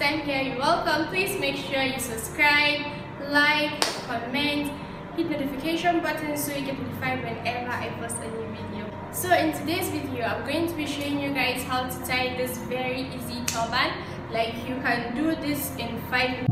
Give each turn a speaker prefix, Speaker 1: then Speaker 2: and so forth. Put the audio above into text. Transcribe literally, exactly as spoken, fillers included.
Speaker 1: time here, you're welcome. Please make sure you subscribe, like, comment, hit notification button so you get notified whenever I post a new video. So in today's video, I'm going to be showing you guys how to tie this very easy turban. Like, you can do this in five minutes.